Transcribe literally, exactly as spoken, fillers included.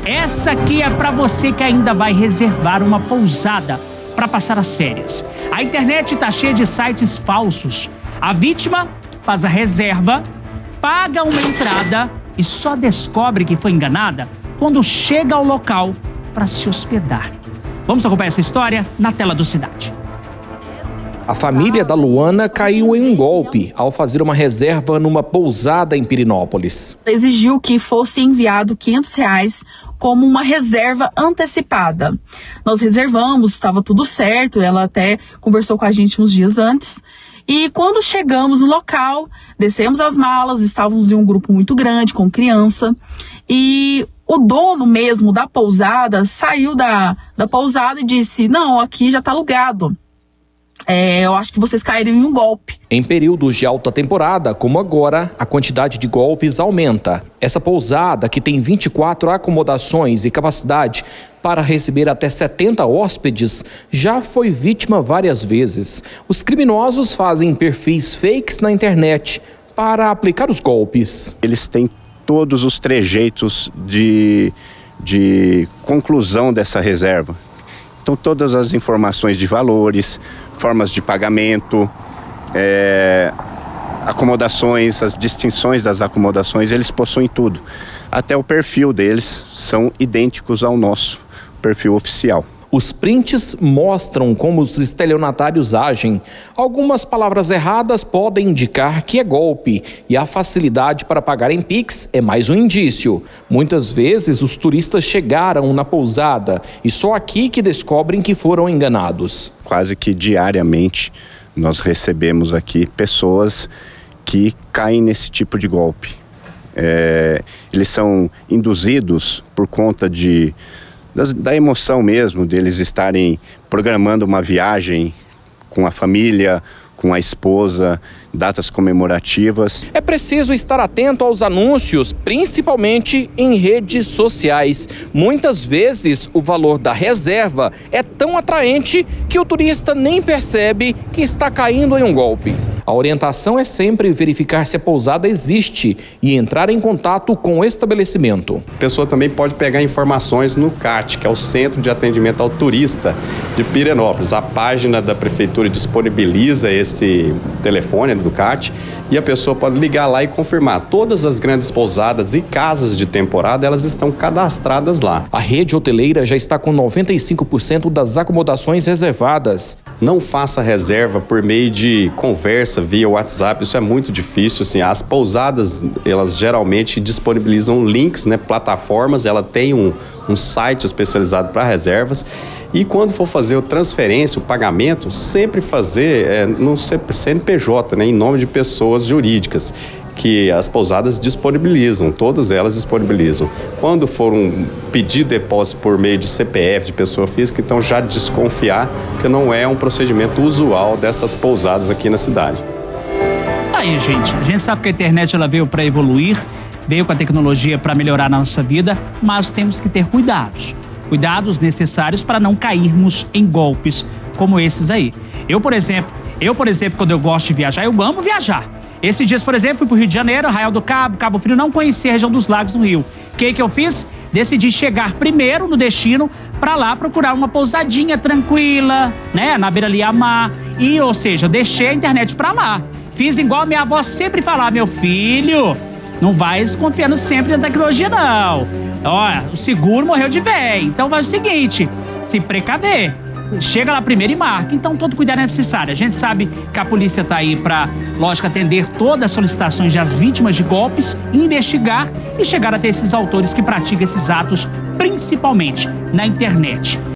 Essa aqui é para você que ainda vai reservar uma pousada para passar as férias. A internet está cheia de sites falsos. A vítima faz a reserva, paga uma entrada e só descobre que foi enganada quando chega ao local para se hospedar. Vamos acompanhar essa história na tela do Cidade. A família da Luana caiu em um golpe ao fazer uma reserva numa pousada em Pirenópolis. Exigiu que fosse enviado quinhentos reais como uma reserva antecipada. Nós reservamos, estava tudo certo, ela até conversou com a gente uns dias antes. E quando chegamos no local, descemos as malas, estávamos em um grupo muito grande, com criança. E o dono mesmo da pousada saiu da, da pousada e disse, não, aqui já está alugado. É, eu acho que vocês caíram em um golpe. Em períodos de alta temporada, como agora, a quantidade de golpes aumenta. Essa pousada, que tem vinte e quatro acomodações e capacidade para receber até setenta hóspedes, já foi vítima várias vezes. Os criminosos fazem perfis fakes na internet para aplicar os golpes. Eles têm todos os trejeitos de, de conclusão dessa reserva. Então, todas as informações de valores, formas de pagamento, é, acomodações, as distinções das acomodações, eles possuem tudo. Até o perfil deles são idênticos ao nosso perfil oficial. Os prints mostram como os estelionatários agem. Algumas palavras erradas podem indicar que é golpe e a facilidade para pagar em Pix é mais um indício. Muitas vezes os turistas chegaram na pousada e só aqui que descobrem que foram enganados. Quase que diariamente nós recebemos aqui pessoas que caem nesse tipo de golpe. É, eles são induzidos por conta de da emoção mesmo, deles estarem programando uma viagem com a família, com a esposa, datas comemorativas. É preciso estar atento aos anúncios, principalmente em redes sociais. Muitas vezes o valor da reserva é tão atraente que o turista nem percebe que está caindo em um golpe. A orientação é sempre verificar se a pousada existe e entrar em contato com o estabelecimento. A pessoa também pode pegar informações no C A T, que é o Centro de Atendimento ao Turista de Pirenópolis. A página da prefeitura disponibiliza esse telefone do C A T e a pessoa pode ligar lá e confirmar. Todas as grandes pousadas e casas de temporada, elas estão cadastradas lá. A rede hoteleira já está com noventa e cinco por cento das acomodações reservadas. Não faça reserva por meio de conversa via WhatsApp, isso é muito difícil, assim. As pousadas, elas geralmente disponibilizam links, né, plataformas, ela tem um, um site especializado para reservas, e quando for fazer a transferência, o pagamento, sempre fazer é, no C N P J, né, em nome de pessoas jurídicas, que as pousadas disponibilizam, todas elas disponibilizam. Quando for um pedir depósito por meio de C P F, de pessoa física, então já desconfiar que não é um procedimento usual dessas pousadas aqui na cidade. Aí, gente, a gente sabe que a internet ela veio para evoluir, veio com a tecnologia para melhorar a nossa vida, mas temos que ter cuidados. Cuidados necessários para não cairmos em golpes como esses aí. Eu, por exemplo, eu, por exemplo, quando eu gosto de viajar, eu amo viajar. Esses dias, por exemplo, fui pro Rio de Janeiro, Arraial do Cabo, Cabo Frio, não conhecia a região dos Lagos no Rio. O que que eu fiz? Decidi chegar primeiro no destino para lá procurar uma pousadinha tranquila, né, na beira-mar. E, ou seja, eu deixei a internet para lá. Fiz igual a minha avó sempre falava, meu filho, não vai confiando sempre na tecnologia, não. Olha, o seguro morreu de velho. Então vai o seguinte, se precaver. Chega lá primeiro e marca. Então todo cuidado é necessário. A gente sabe que a polícia tá aí para, lógico, atender todas as solicitações das vítimas de golpes, investigar e chegar até esses autores que praticam esses atos, principalmente na internet.